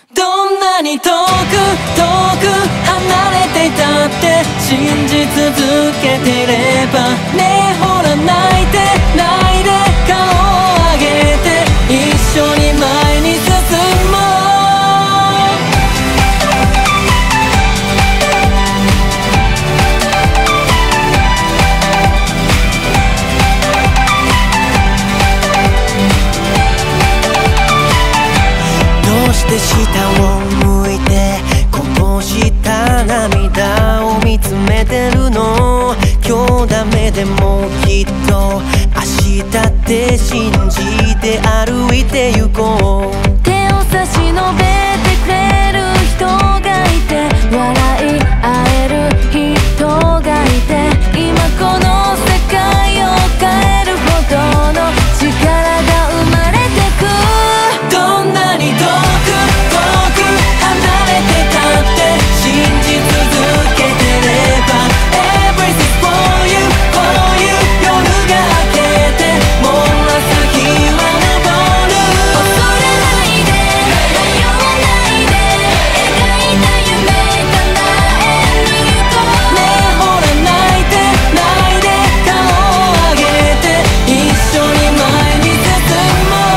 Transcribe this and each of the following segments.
どんなに遠く離れていたって信じ続けていればねえほら泣いてないで顔を上げて一緒に前に進もうどうして下を向いてこぼした涙を見つめてるの今日ダメでもきっと明日って信じて歩いて行こう手を差し伸べてくれる人がいて笑い合える人がいて今この世界を変えるほどの力が生まれてくどんなに遠く離れてたって信じ続けてれば Everything's for you, for you 夜が明けてもう朝日は昇る恐れないで迷わないで描いた夢叶えに行こうねえほら泣いてないで顔を上げて一緒に前に進もう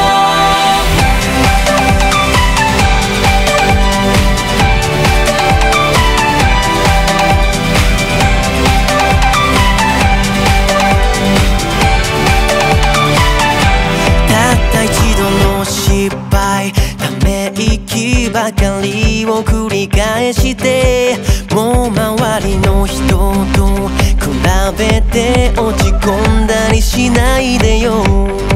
たった一度の失敗ため息ばかりを繰り返してもう周りの人と比べて落ち込んだりしないでよ